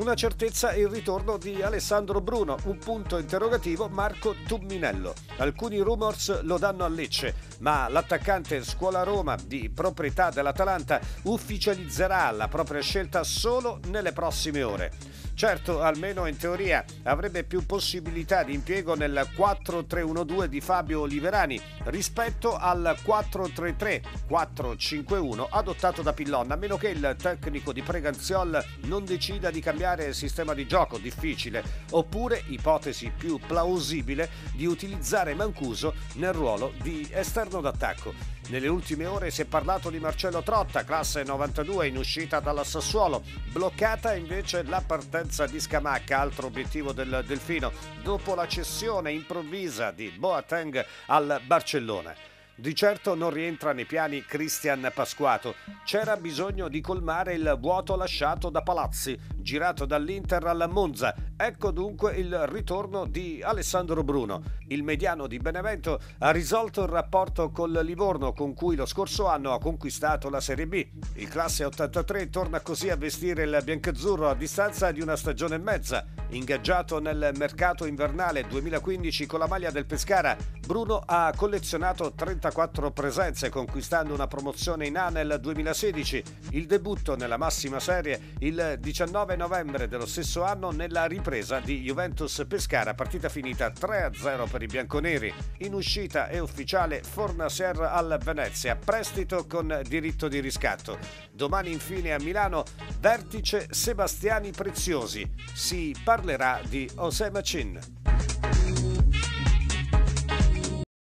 Una certezza è il ritorno di Alessandro Bruno, un punto interrogativo Marco Tumminello. Alcuni rumors lo danno a Lecce, ma l'attaccante Scuola Roma di proprietà dell'Atalanta ufficializzerà la propria scelta solo nelle prossime ore. Certo, almeno in teoria, avrebbe più possibilità di impiego nel 4-3-1-2 di Fabio Oliverani rispetto al 4-3-3-4-5-1 adottato da Pillon, a meno che il tecnico di Preganziol non decida di cambiare sistema di gioco, difficile, oppure, ipotesi più plausibile, di utilizzare Mancuso nel ruolo di esterno d'attacco. Nelle ultime ore si è parlato di Marcello Trotta, classe 92 in uscita dalla Sassuolo, bloccata invece la partenza di Scamacca, altro obiettivo del Delfino, dopo la cessione improvvisa di Boateng al Barcellona. Di certo non rientra nei piani Cristian Pasquato. C'era bisogno di colmare il vuoto lasciato da Palazzi, girato dall'Inter al Monza. Ecco dunque il ritorno di Alessandro Bruno. Il mediano di Benevento ha risolto il rapporto col Livorno, con cui lo scorso anno ha conquistato la Serie B. Il classe 83 torna così a vestire il biancazzurro a distanza di una stagione e mezza. Ingaggiato nel mercato invernale 2015 con la maglia del Pescara, Bruno ha collezionato 34 presenze, conquistando una promozione in A nel 2016, il debutto nella massima serie il 19 novembre dello stesso anno nella ripresa di Juventus Pescara, partita finita 3-0 per i bianconeri. In uscita è ufficiale Fornaser al Venezia, prestito con diritto di riscatto. Domani infine a Milano, vertice Sebastiani Preziosi. Si parlerà di José Machín.